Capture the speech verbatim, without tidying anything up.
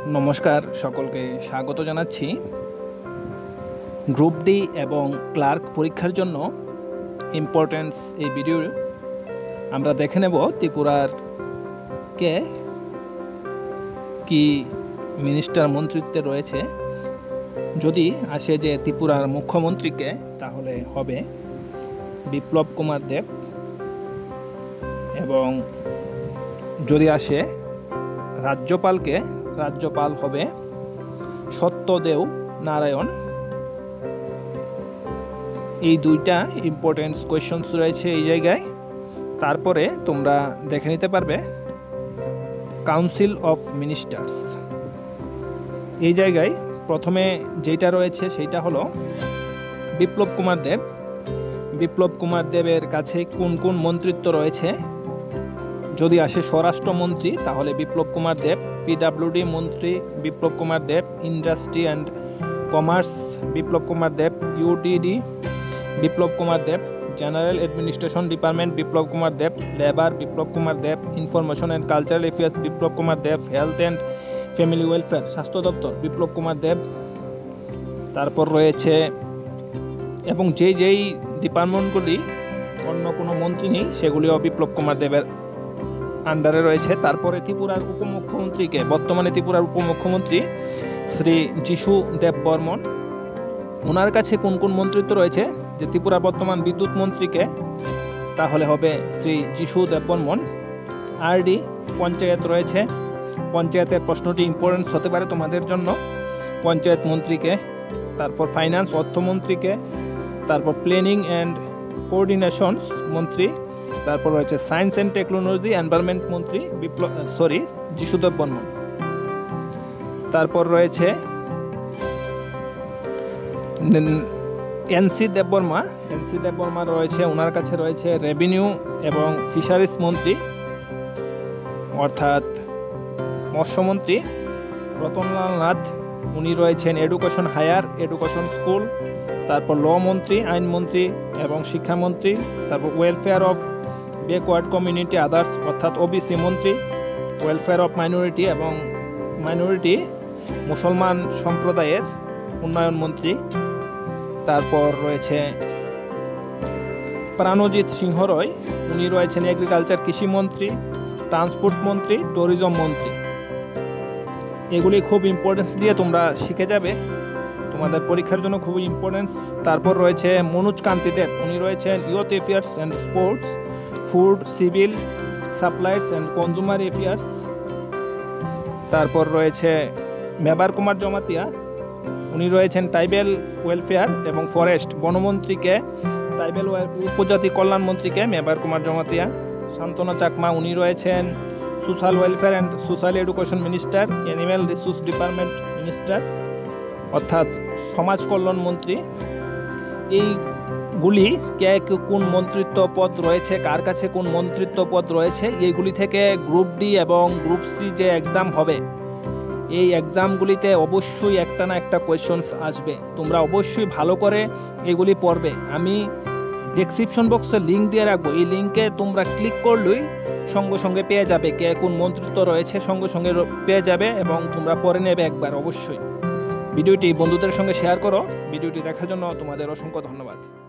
নমস্কার, সকলকে স্বাগত জানাচ্ছি। গ্রুপ ডি এবং ক্লার্ক পরীক্ষার জন্য ইম্পর্টেন্স এই ভিডিও আমরা দেখে নেব ত্রিপুরার কে কি মিনিস্টার মন্ত্রিত্বে রয়েছে। যদি আসে যে ত্রিপুরার মুখ্যমন্ত্রীকে, তাহলে হবে বিপ্লব কুমার দেব, এবং যদি আসে রাজ্যপালকে, রাজ্যপাল হবে সত্যদেও নারায়ণ। এই দুইটা ইম্পর্টেন্ট কোয়েশ্চনস রয়েছে এই জায়গায়। তারপরে তোমরা দেখে নিতে পারবে কাউন্সিল অফ মিনিস্টার্স। এই জায়গায় প্রথমে যেটা রয়েছে সেইটা হলো বিপ্লব কুমার দেব। বিপ্লব কুমার দেবের কাছে কোন কোন মন্ত্রিত্ব রয়েছে। যদি আসে স্বরাষ্ট্রমন্ত্রী, তাহলে বিপ্লব কুমার দেব। পিডাব্লিউডি মন্ত্রী Biplab Kumar Deb. Industry and commerce Biplab Kumar Deb. UDD Biplab Kumar Deb. General administration department Biplab Kumar Deb. Labour Biplab Kumar Deb. Information and cultural affairs Biplab Kumar Deb. Health and family welfare স্বাস্থ্য দপ্তর বিপ্লব কুমার দেব। তারপর রয়েছে, এবং যেই যেই ডিপার্টমেন্টগুলি অন্য কোনো মন্ত্রী নেই, সেগুলিও বিপ্লব কুমার দেবের আন্ডারে রয়েছে। তারপরে ত্রিপুরার উপমুখ্যমন্ত্রীকে, বর্তমানে ত্রিপুরার উপমুখ্যমন্ত্রী শ্রী যিশু দেব বর্মন, ওনার কাছে কোন কোন মন্ত্রিত্ব রয়েছে। যে ত্রিপুরার বর্তমান বিদ্যুৎ মন্ত্রীকে, তাহলে হবে শ্রী যিশু দেব বর্মন। আরডি পঞ্চায়েত রয়েছে। পঞ্চায়েতের প্রশ্নটি ইম্পর্টেন্স হতে পারে তোমাদের জন্য। পঞ্চায়েত মন্ত্রীকে, তারপর ফাইন্যান্স অর্থমন্ত্রীকে, তারপর প্ল্যানিং অ্যান্ড কোঅর্ডিনেশন মন্ত্রী, তারপর রয়েছে সায়েন্স অ্যান্ড টেকনোলজি এনভায়রনমেন্ট মন্ত্রী বিপ্লব সরি যিশুদেব বর্মন। তারপর রয়েছে এনসি দেববর্মা। এনসি দেববর্মা রয়েছে, ওনার কাছে রয়েছে রেভিনিউ এবং ফিশারিজ মন্ত্রী, অর্থাৎ মৎস্যমন্ত্রী। রতনলাল নাথ, উনি রয়েছেন এডুকেশন হায়ার এডুকেশন স্কুল। তারপর ল মন্ত্রী, আইনমন্ত্রী এবং শিক্ষামন্ত্রী। তারপর welfare of backward community others, অর্থাৎ ওবিসি মন্ত্রী। ওয়েলফেয়ার অফ মাইনরিটি এবং মাইনরিটি মুসলমান সম্প্রদায়ের উন্নয়ন মন্ত্রী। তারপর রয়েছে প্রাণজিৎ সিংহ রয়, উনি রয়েছেন এগ্রিকালচার কৃষিমন্ত্রী, ট্রান্সপোর্ট মন্ত্রী, ট্যুরিজম মন্ত্রী। এগুলি খুব ইম্পর্টেন্স দিয়ে তোমরা শিখে যাবে, তোমাদের পরীক্ষার জন্য খুবই ইম্পর্টেন্স। তারপর রয়েছে মনোজ কান্তি দেব, উনি রয়েছেন youth affairs and sports, food, civil supplies and consumer affairs. তারপর রয়েছে মেবার কুমার জমাতিয়া, উনি রয়েছেন ট্রাইবেল ওয়েলফেয়ার এবং ফরেস্ট বনমন্ত্রীকে, ট্রাইবেল উপজাতি কল্যাণ মন্ত্রীকে মেবার কুমার জমাতিয়া। শান্তনা চাকমা, উনি রয়েছেন social welfare and social education minister, animal resource department minister, অর্থাৎ সমাজ কল্যাণ মন্ত্রী। এইগুলি কে কোন মন্ত্রিত্ব পদ রয়েছে, কার কাছে কোন মন্ত্রিত্ব পদ রয়েছে, এইগুলি থেকে গ্রুপ ডি এবং গ্রুপ সি যে এক্সাম হবে, এই এক্সামগুলিতে অবশ্যই একটা না একটা কোয়েশ্চনস আসবে। তোমরা অবশ্যই ভালো করে এগুলি পড়বে। আমি ডেসক্রিপশন বক্সে লিঙ্ক দিয়ে রাখবো, এই লিঙ্কে তোমরা ক্লিক করলেই সঙ্গে সঙ্গে পেয়ে যাবে কে কোন মন্ত্রিত্ব রয়েছে, সঙ্গে সঙ্গে পেয়ে যাবে এবং তোমরা পড়ে নেবে একবার অবশ্যই। ভিডিওটি বন্ধুদের সঙ্গে শেয়ার করো। ভিডিওটি দেখার জন্য তোমাদের অসংখ্য ধন্যবাদ।